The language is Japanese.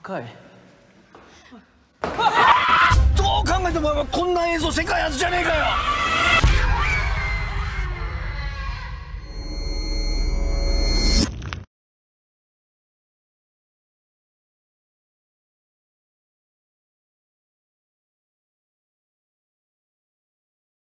赤い。 どう考えてもこんな映像世界初じゃねえかよ。